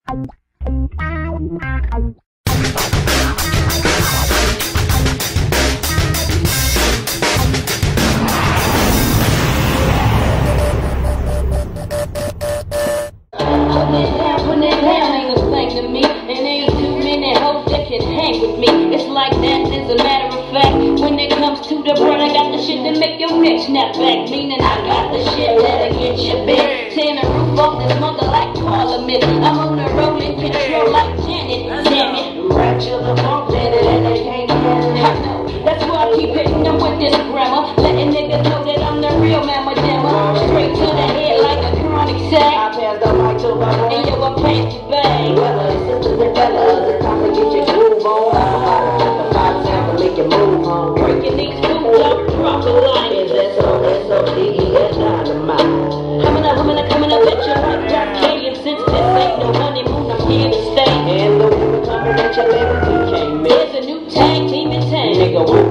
Snap back, meaning I got the shit that'll get you big. Tearing the roof off this mother like Parliament. I'm on the rolling control like Janet. Damn it, rapture the funk, and they can't handle it. I know, that's why I keep hitting them with this grammar, letting niggas know that I'm the real mamma jammer. Straight to the head like a chronic sack. I pass the mic to my boy, and yo, I pass you bang. Brothers, sisters, and fellas, it's time to get your groove on. I'm about to flip the 5 sound to make you move on. Breaking these fools up, drop the line. S-O-D-E-S dynamite. Coming up at you like Jack K. And since this ain't no honeymoon, I'm here to stay. And the woman coming at you, baby, you can't miss. There's a new tag team in town. Nigga,